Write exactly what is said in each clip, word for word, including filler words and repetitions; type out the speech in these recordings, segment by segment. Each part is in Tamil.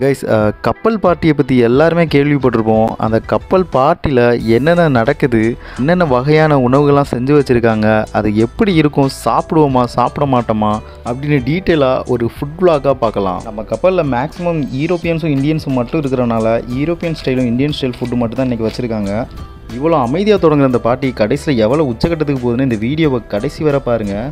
கைஸ், கப்பல் பார்ட்டியை பற்றி எல்லாருமே கேள்விப்பட்டிருப்போம். அந்த கப்பல் பார்ட்டியில் என்னென்ன நடக்குது, என்னென்ன வகையான உணவுகள்லாம் செஞ்சு வச்சுருக்காங்க, அது எப்படி இருக்கும், சாப்பிடுவோமா சாப்பிட மாட்டோமா அப்படின்னு டீட்டெயிலாக ஒரு ஃபுட் vlog-ஆக பார்க்கலாம். நம்ம கப்பலில் மேக்ஸிமம் யூரோப்பியன்ஸும் இந்தியன்ஸும் மட்டும் இருக்கிறனால யூரோப்பியன் ஸ்டைலும் இந்தியன் ஸ்டைல் ஃபுட்டு மட்டும் தான் இன்றைக்கி வச்சுருக்காங்க. இவ்வளோ அமைதியாக தொடங்குற அந்த பார்ட்டி கடைசியில் எவ்வளோ உச்சக்கட்டத்துக்கு போகுதுன்னு இந்த வீடியோவை கடைசி வர பாருங்கள்.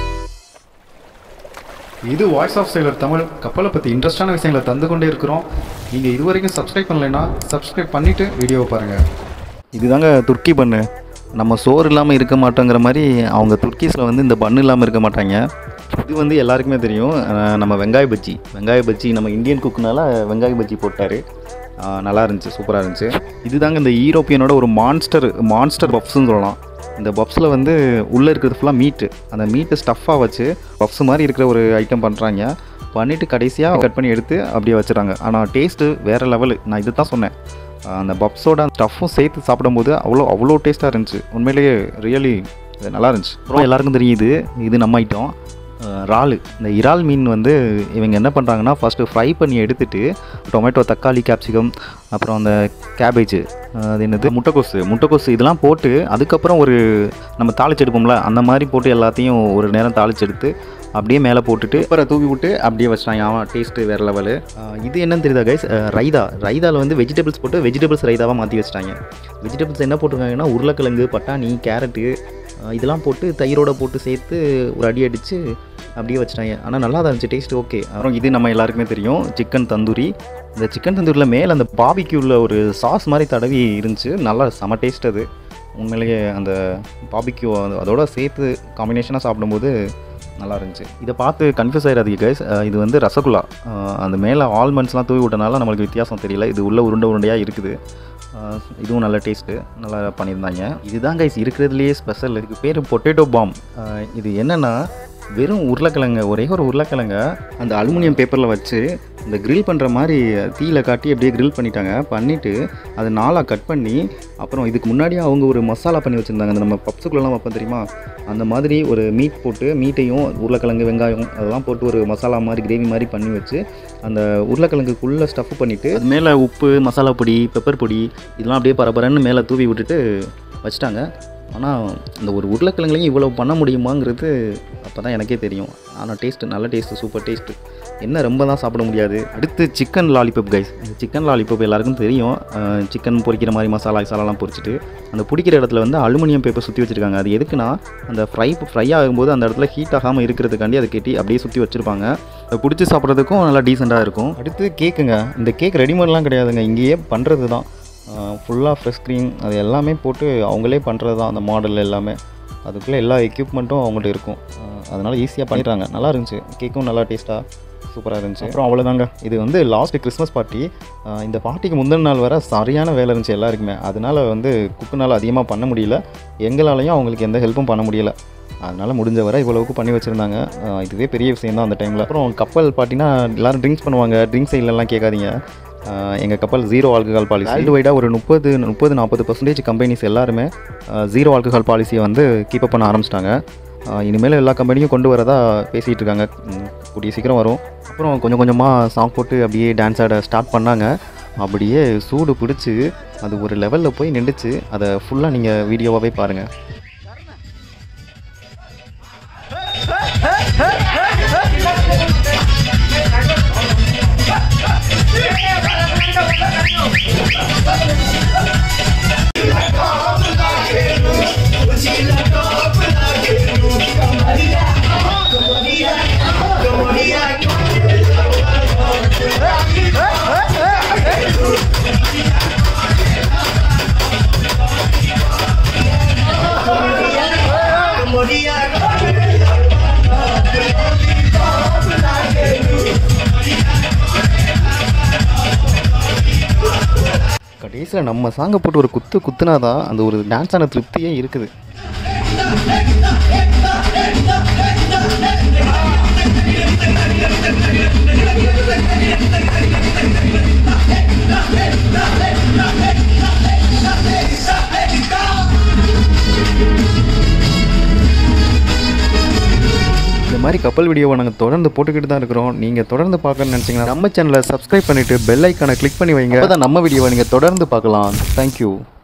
இது வாய்ஸ் ஆஃப் சைலர் தமிழ். கப்பலை பற்றி இன்ட்ரெஸ்டான விஷயங்களை தந்து கொண்டே இருக்கிறோம். நீங்கள் இது வரைக்கும் சப்ஸ்கிரைப் பண்ணலைன்னா சப்ஸ்கிரைப் பண்ணிவிட்டு வீடியோவை பாருங்கள். இதுதாங்க துர்க்கி பண்ணு. நம்ம சோறு இல்லாமல் இருக்க மாட்டோங்கிற மாதிரி அவங்க துர்க்கீஸில் வந்து இந்த பண்ணு இல்லாமல் இருக்க மாட்டாங்க. இது வந்து எல்லாருக்குமே தெரியும். நம்ம வெங்காய பஜ்ஜி வெங்காய பஜ்ஜி நம்ம இந்தியன் குக்குனால வெங்காய பஜ்ஜி போட்டார். நல்லா இருந்துச்சு, சூப்பராக இருந்துச்சு. இதுதாங்க இந்த யூரோப்பியனோட ஒரு மான்ஸ்டர் மான்ஸ்டர் பப்ஸ்ன்னு சொல்லலாம். இந்த பப்ஸில் வந்து உள்ளே இருக்கிறது ஃபுல்லாக மீட்டு, அந்த மீட்டு ஸ்டஃப்பாக வச்சு பப்ஸ் மாதிரி இருக்கிற ஒரு ஐட்டம் பண்ணுறாங்க. பண்ணிவிட்டு கடைசியாக கட் பண்ணி எடுத்து அப்படியே வச்சுறாங்க. ஆனால் டேஸ்ட்டு வேறு லெவலு. நான் இது தான் சொன்னேன், அந்த பப்ஸோட ஸ்டஃப்பும் சேர்த்து சாப்பிடும்போது அவ்வளோ அவ்வளோ டேஸ்ட்டாக இருந்துச்சு. உண்மையிலேயே ரியலி நல்லா இருந்துச்சு. அப்புறம் எல்லாருக்கும் தெரியுது இது நம்ம ஐட்டம் இறால். இந்த இறால் மீன் வந்து இவங்க என்ன பண்ணுறாங்கன்னா ஃபஸ்ட்டு ஃப்ரை பண்ணி எடுத்துகிட்டு டொமேட்டோ, தக்காளி, கேப்சிகம், அப்புறம் அந்த கேபேஜு, அது என்னது முட்டைக்கோசு முட்டைக்கோசு இதெல்லாம் போட்டு அதுக்கப்புறம் ஒரு நம்ம தாளிச்சு எடுப்போம்ல அந்த மாதிரி போட்டு எல்லாத்தையும் ஒரு நேரம் தாளிச்சு எடுத்து அப்படியே மேலே போட்டுட்டு அப்புறம் தூவி விட்டு அப்படியே வச்சிட்டாங்க. ஆமாம், டேஸ்ட்டு வேறு லெவலு. இது என்னன்னு தெரியுதா கைஸ்? ரைதா. ரைதாவில் வந்து வெஜிடபிள்ஸ் போட்டு வெஜிடபிள்ஸ் ரைதாவாக மாற்றி வச்சிட்டாங்க. வெஜிடபிள்ஸ் என்ன போட்டிருக்காங்கன்னா உருளைக்கிழங்கு, பட்டாணி, கேரட்டு இதெல்லாம் போட்டு தயிரோடு போட்டு சேர்த்து ஒரு அடி அடித்து அப்படியே வச்சுட்டாங்க. ஆனால் நல்லா தான் இருந்துச்சு, டேஸ்ட் ஓகே. அப்புறம் இது நம்ம எல்லாருக்குமே தெரியும், சிக்கன் தந்தூரி. இந்த சிக்கன் தந்தூரியில் மேலே அந்த பாபிக்யூவில் ஒரு சாஸ் மாதிரி தடவி இருந்துச்சு. நல்லா செம டேஸ்ட். அது உண்மையிலேயே அந்த பாபிக்யூ அதோட சேர்த்து காம்பினேஷனாக சாப்பிடும்போது நல்லா இருந்துச்சு. இதை பார்த்து கன்ஃபியூஸ் ஆகிடாதீங்க கைஸ், இது வந்து ரசகுல்லா. அந்த மேலே ஆல்மண்ட்ஸ்லாம் தூவி விட்டனால நம்மளுக்கு வித்தியாசம் தெரியல. இது உள்ள உருண்டை உருண்டையாக இருக்குது. இதுவும் நல்ல டேஸ்ட்டு, நல்லா பண்ணியிருந்தாங்க. இதுதான் கைஸ் இருக்கிறதுலையே ஸ்பெஷல். இதுக்கு பேர் பொட்டேட்டோ பாம். இது என்னென்னா வெறும் உருளைக்கிழங்க, ஒரே ஒரு உருளைக்கிழங்க அந்த அலுமினியம் பேப்பரில் வச்சு இந்த கிரில் பண்ணுற மாதிரி தீயில் காட்டி அப்படியே கிரில் பண்ணிட்டாங்க. பண்ணிவிட்டு அதை நாளாக கட் பண்ணி அப்புறம் இதுக்கு முன்னாடியே அவங்க ஒரு மசாலா பண்ணி வச்சுருந்தாங்க. அந்த நம்ம பப்ஸுக்குள்ளெல்லாம் வைப்போம் தெரியுமா, அந்த மாதிரி ஒரு மீட் போட்டு மீட்டையும் உருளைக்கிழங்கு, வெங்காயம் அதெல்லாம் போட்டு ஒரு மசாலா மாதிரி கிரேவி மாதிரி பண்ணி வச்சு அந்த உருளைக்கிழங்குக்குள்ளே ஸ்டஃப் பண்ணிவிட்டு அது மேலே உப்பு, மசாலா பொடி, பெப்பர் பொடி இதெல்லாம் அப்படியே பரபரன்னு மேலே தூவி விட்டுட்டு வச்சுட்டாங்க. ஆனால் இந்த ஒரு உருளைக்கிழங்குலையும் இவ்வளோ பண்ண முடியுமாங்கிறது அப்போ தான் எனக்கே தெரியும். ஆனால் டேஸ்ட்டு நல்ல டேஸ்ட்டு, சூப்பர் டேஸ்ட்டு. என்ன ரொம்ப தான் சாப்பிட முடியாது. அடுத்து சிக்கன் லாலிபப் கைஸ். இந்த சிக்கன் லாலிபப் எல்லாருக்கும் தெரியும். சிக்கன் பொரிக்கிற மாதிரி மசாலா மசாலாலாம் பொரிச்சிட்டு அந்த பிடிக்கிற இடத்துல வந்து அலுமினியம் பேப்பர் சுற்றி வச்சுருக்காங்க. அது எதுக்குன்னா அந்த ஃப்ரை ஃப்ரை ஆகும்போது அந்த இடத்துல ஹீட் ஆகாமல் இருக்கிறதுக்காண்டி அதை கட்டி அப்படியே சுற்றி வச்சுருப்பாங்க. அதை பிடிச்சி சாப்பிட்றதுக்கும் நல்லா டீசெண்டாக இருக்கும். அடுத்து கேக்குங்க. இந்த கேக் ரெடிமேட்லாம் கிடையாதுங்க, இங்கேயே பண்ணுறது தான். ஃபுல்லாக ஃப்ரெஷ் க்ரீம் அது எல்லாமே போட்டு அவங்களே பண்ணுறது தான். அந்த மாடல் எல்லாமே அதுக்குள்ளே எல்லா எக்யூப்மெண்ட்டும் அவங்கள்ட்ட இருக்கும். அதனால் ஈஸியாக பண்ணிடுறாங்க. நல்லா இருந்துச்சு. கேக்கும் நல்லா டேஸ்ட்டாக சூப்பராக இருந்துச்சு. அப்புறம் அவ்வளோதாங்க. இது வந்து லாஸ்ட்டு கிறிஸ்மஸ் பார்ட்டி. இந்த பார்ட்டிக்கு முந்தின நாள் வர சரியான வேலை இருந்துச்சு எல்லாருக்குமே. அதனால் வந்து குக்குனால் அதிகமாக பண்ண முடியல. எங்களாலையும் அவங்களுக்கு எந்த ஹெல்ப்பும் பண்ண முடியல. அதனால் முடிஞ்ச வரை இவ்வளவுக்கு பண்ணி வச்சுருந்தாங்க. இதுவே பெரிய விஷயம் தான் அந்த டைமில். அப்புறம் கப்பல் பார்ட்டினா எல்லோரும் ட்ரிங்க்ஸ் பண்ணுவாங்க. ட்ரிங்க்ஸ் சைட்லலாம் கேட்காதீங்க. எங்கள் கப்பல் ஜீரோ ஆல்கஹால் பாலிசி. வேர்ல்டு வைடாக ஒரு முப்பது முப்பது நாற்பது பர்சன்டேஜ் கம்பெனிஸ் எல்லாருமே ஜீரோ ஆல்கஹால் பாலிசியை வந்து கீப்பப் பண்ண ஆரம்பிச்சிட்டாங்க. இனிமேல் எல்லா கம்பெனியும் கொண்டு வரதா பேசிகிட்டு இருக்காங்க. கூடிய சீக்கிரம் வரும். அப்புறம் கொஞ்சம் கொஞ்சமாக சாங் போட்டு அப்படியே டான்ஸ் ஆட ஸ்டார்ட் பண்ணாங்க. அப்படியே சூடு பிடிச்சி அது ஒரு லெவலில் போய் நின்றுச்சு. அதை ஃபுல்லாக நீங்கள் வீடியோவாகவே பாருங்கள். கடைசியில் நம்ம சாங்கை போட்டு ஒரு குத்து குத்துனாதான் அந்த ஒரு டான்ஸான திருப்தியே இருக்குது. இந்த மாதிரி கப்பல் வீடியோவை நாங்கள் தொடர்ந்து போட்டுக்கிட்டு தான் இருக்கிறோம். நீங்கள் தொடர்ந்து பார்க்கணும்னு நினச்சிங்கன்னா நம்ம சேனலை சப்ஸ்கிரைப் பண்ணிவிட்டு பெல் ஐக்கானை கிளிக் பண்ணி வைங்க. அப்போ தான் நம்ம வீடியோவை நீங்கள் தொடர்ந்து பார்க்கலாம். தேங்க்யூ.